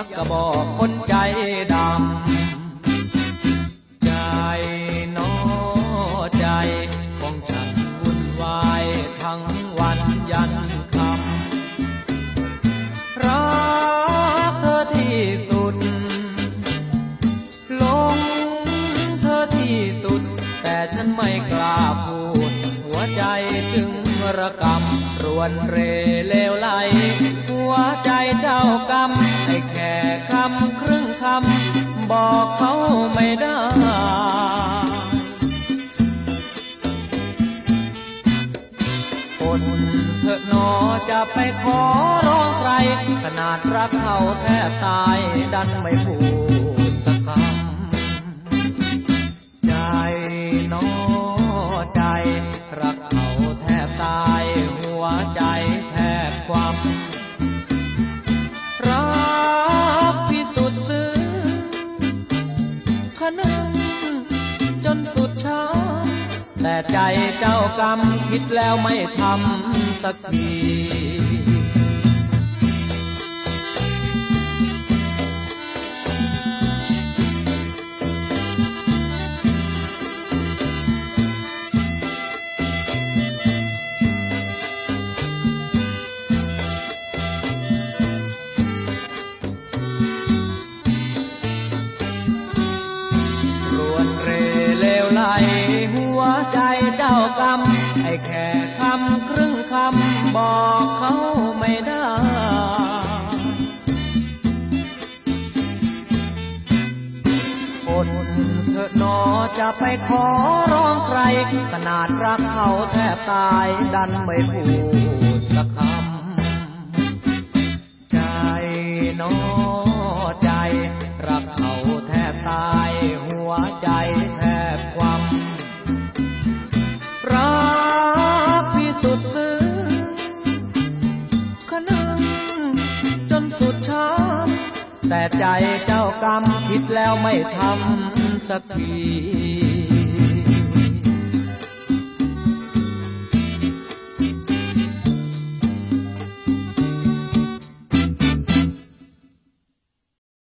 กกระบอกคนใจดำใจน้อใจของฉันวุ่นวายทั้งวันยันค่ำรักเธอที่สุดหลงเธอที่สุดแต่ฉันไม่กล้าพูดหัวใจจึงระกำรวนเรเลวไหลหัวใจเจ้ากรรมให้แค่คำครึ่งคำบอกเขาไม่ได้อดเถอะหนอจะไปขอร้องใครขนาดรักเขาแทบตายดันไม่พูดสักคำใจน้อใจรักเขาแทบตายหัวใจแทบความรักที่สุดซึ้งขนึงจนสุดช้ำแต่ใจเจ้ากรรมคิดแล้วไม่ทำสักทีหัวใจเจ้ากรรมให้แค่คำครึ่งคำบอกเขาไม่ได้อดเถอะหนอจะไปขอร้องใครขนาดรักเขาแทบตายดันไม่พูดสักคำใจน้อใจรักเขาแทบตายหัวใจแทบความรักที่สุดซึ้งขนึงจนสุดช้ำแต่ใจเจ้ากรรมคิดแล้วไม่ทำสักที